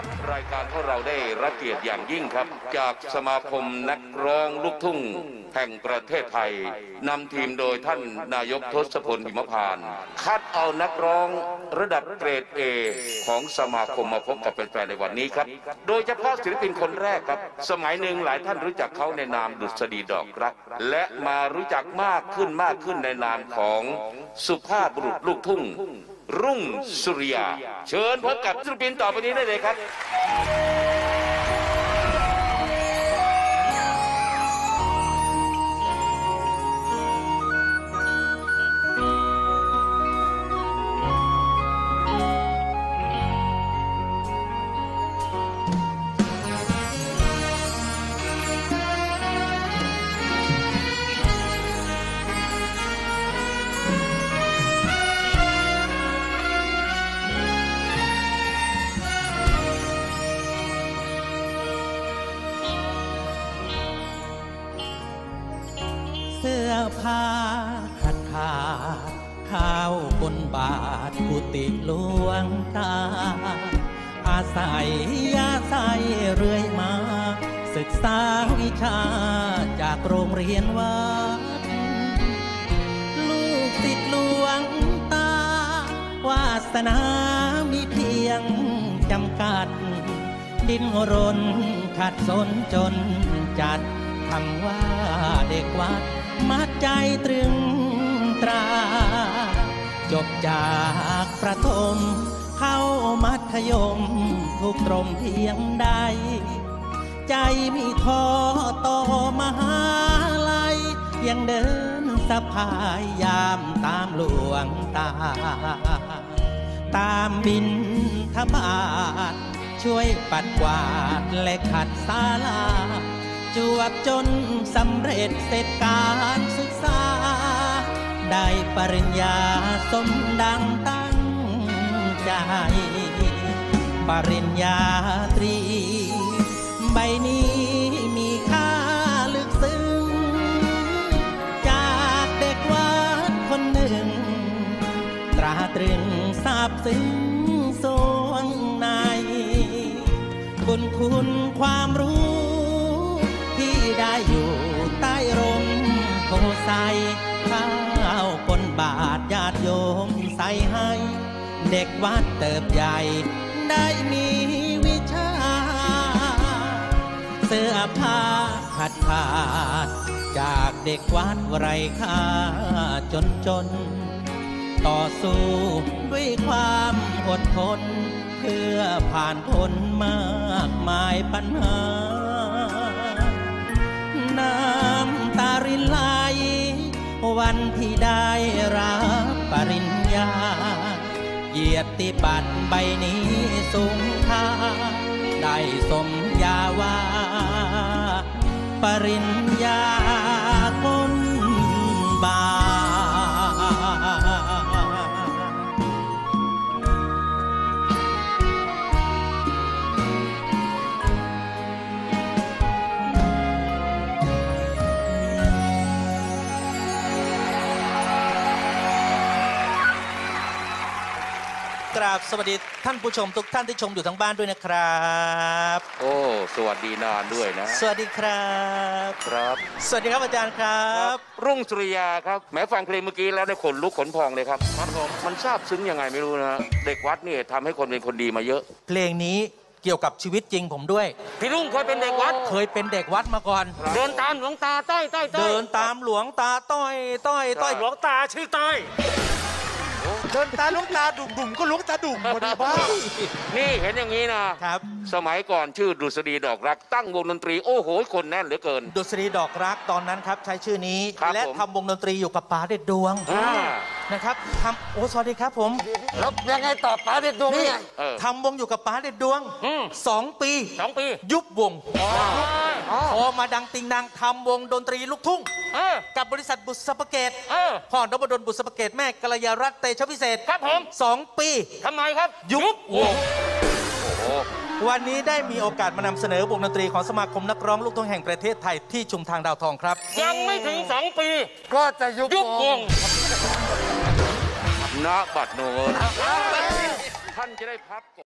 รายการของเราได้รับเกียรติอย่างยิ่งครับจากสมาคมนักร้องลูกทุ่งแห่งประเทศไทยนำทีมโดยท่านนายกทศพลหิมพานต์คัดเอานักร้องระดับเกรด A ของสมาคมมาพบกับแฟนๆในวันนี้ครับโดยเฉพาะศิลปินคนแรกครับสมัยหนึ่งหลายท่านรู้จักเขาในนามดุษฎีดอกรักและมารู้จักมากขึ้นในนามของสุภาพบุรุษลูกทุ่งรุ่งสุริยาเชิญพบกับศิลปินต่อไปนี้ได้เลยครับเสื้อผ้าขาดข้าวบนบาทกุฏิหลวงตาอาศัยเรื่อยมาศึกษาวิชาจากโรงเรียนวัดลูกศิษย์หลวงตาวาสนามีเพียงจำกัดดิ้นรนขัดสนจนจัดคำว่าเด็กวัดมัดใจตรึงตราจบจากประถมเข้ามัธยมทุกตรงเพียงใดใจมีท้อต่อมหาลัยยังเดินสะพายยามตามหลวงตาตามบิณฑบาตช่วยปัดกวาดและขัดศาลาจวบจนสำเร็จเสร็จการศึกษาได้ปริญญาสมดังตั้งใจปริญญาตรีใบนี้มีค่าลึกซึ้งจากเด็กวัดคนหนึ่งตราตรึงซาบซึ้งสวงในบุญคุณความรู้ที่ได้อยู่ใต้ร่มโพไซข้าวปนบาทญาติโยมใส่ให้เด็กวัดเติบใหญ่ได้มีวิชาเสื้อผ้าขาดจากเด็กวัดไร้ค่าจนต่อสู้ด้วยความอดทนเพื่อผ่านพ้นมากมายปัญหาน้ำตารินไหลวันที่ได้รับปริญญาเกียรติบัตรใบนี้สูงค่าได้สมญาวาปริญญาคนบากราบสวัสดีท่านผู้ชมทุกท่านที่ชมอยู่ทั้งบ้านด้วยนะครับโอ้สวัสดีนานด้วยนะสวัสดีครับครับสวัสดีครับอาจารย์ครับรุ่งสุริยาครับแม้ฟังเพลงเมื่อกี้แล้วได้ขนลุกขนพองเลยครับมันซาบซึ้งยังไงไม่รู้นะเด็กวัดนี่ทำให้คนเป็นคนดีมาเยอะเพลงนี้เกี่ยวกับชีวิตจริงผมด้วยพี่รุ่งเคยเป็นเด็กวัดเคยเป็นเด็กวัดมาก่อนเดินตามหลวงตาต้อยเดินตามหลวงตาต้อยหลวงตาชื่อต้อยเดินตาลุงตาดุ่มก็ลุงตาดุ่มพอดีบ้านี่เห็นอย่างนี้นะครับสมัยก่อนชื่อดุษฎีดอกรักตั้งวงดนตรีโอ้โหคนแน่นเหลือเกินดุษฎีดอกรักตอนนั้นครับใช้ชื่อนี้และทำวงดนตรีอยู่กับป๋าเด็ดดวงนะครับทำโอ้สวัสดีครับผมแล้วยังไงต่อป๋าเด็ดดวงนี่ทำวงอยู่กับป๋าเด็ดดวง2 ปียุบวงพอมาดังติงดังทำวงดนตรีลูกทุ่งกับบริษัทบุษปเกตพ่อนพดลบุษปเกตแม่กัลยารัตน์เตชะพิเศษครับผม 2 ปีทำไมครับยุบวงวันนี้ได้มีโอกาสมานำเสนอวงดนตรีของสมาคมนักร้องลูกทุ่งแห่งประเทศไทยที่ชุมทางดาวทองครับยังไม่ถึง2 ปีก็จะยุบวงณ บัดโน้นท่านจะได้พัก